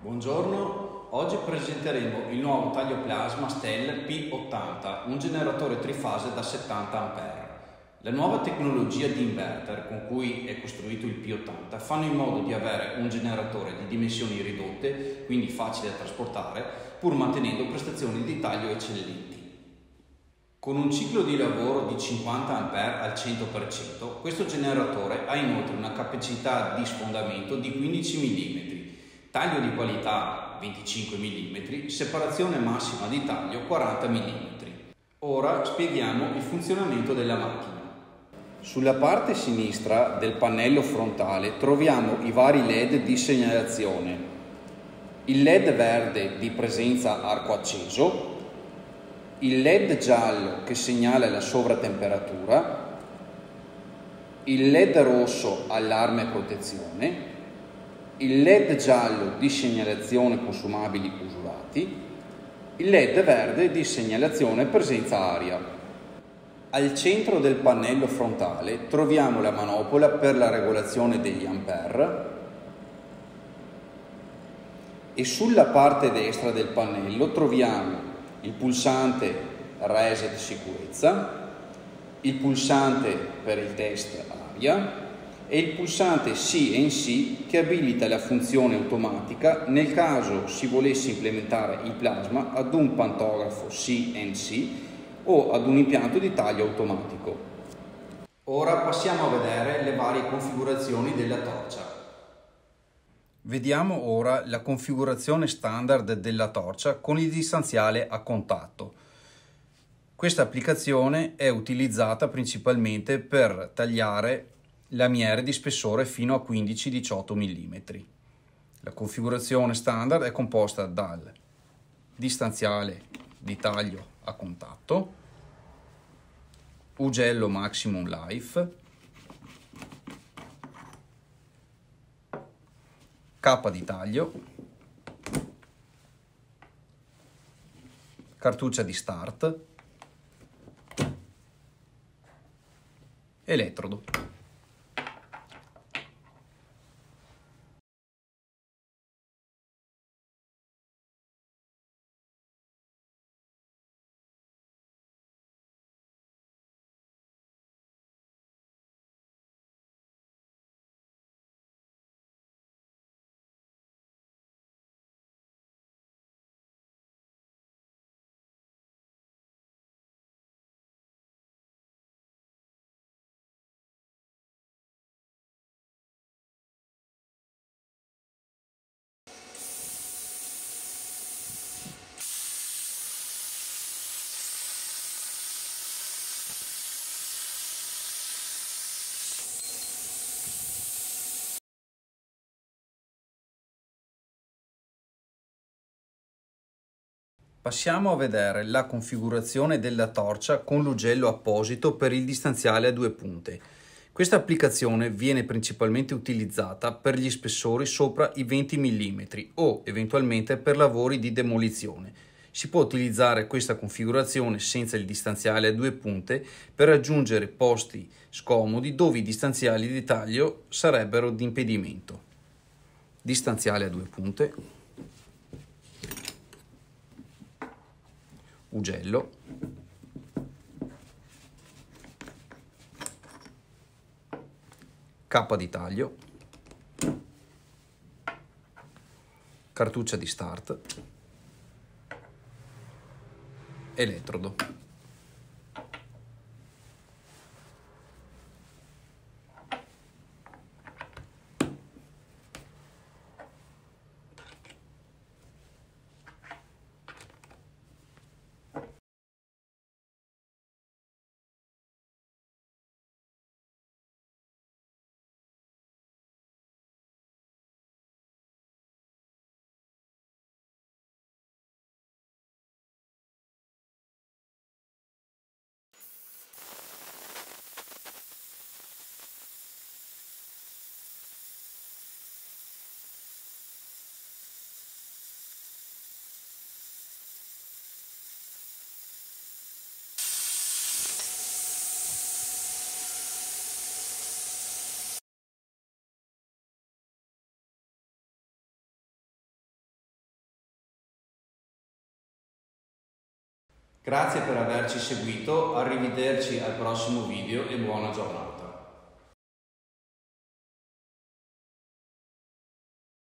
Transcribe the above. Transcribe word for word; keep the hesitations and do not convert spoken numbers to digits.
Buongiorno, oggi presenteremo il nuovo taglio plasma Stel P ottanta, un generatore trifase da settanta ampere. La nuova tecnologia di inverter con cui è costruito il P ottanta fanno in modo di avere un generatore di dimensioni ridotte, quindi facile da trasportare, pur mantenendo prestazioni di taglio eccellenti. Con un ciclo di lavoro di cinquanta ampere al cento per cento, questo generatore ha inoltre una capacità di sfondamento di quindici millimetri, taglio di qualità venticinque millimetri, separazione massima di taglio quaranta millimetri. Ora spieghiamo il funzionamento della macchina. Sulla parte sinistra del pannello frontale troviamo i vari L E D di segnalazione. Il L E D verde di presenza arco acceso, il L E D giallo che segnala la sovratemperatura, il L E D rosso allarme protezione, il L E D giallo di segnalazione consumabili usurati, il L E D verde di segnalazione presenza aria. Al centro del pannello frontale troviamo la manopola per la regolazione degli ampere e sulla parte destra del pannello troviamo il pulsante Reset sicurezza, il pulsante per il test aria e il pulsante C N C che abilita la funzione automatica nel caso si volesse implementare il plasma ad un pantografo C N C o ad un impianto di taglio automatico. Ora passiamo a vedere le varie configurazioni della torcia. Vediamo ora la configurazione standard della torcia con il distanziale a contatto. Questa applicazione è utilizzata principalmente per tagliare lamiere di spessore fino a quindici diciotto millimetri. La configurazione standard è composta dal distanziale di taglio a contatto, ugello Maximum Life, cappa di taglio, cartuccia di start, elettrodo. Passiamo a vedere la configurazione della torcia con l'ugello apposito per il distanziale a due punte. Questa applicazione viene principalmente utilizzata per gli spessori sopra i venti millimetri o eventualmente per lavori di demolizione. Si può utilizzare questa configurazione senza il distanziale a due punte per raggiungere posti scomodi dove i distanziali di taglio sarebbero di impedimento. Distanziale a due punte. Ugello, cappa di taglio, cartuccia di start, elettrodo. Grazie per averci seguito, arrivederci al prossimo video e buona giornata.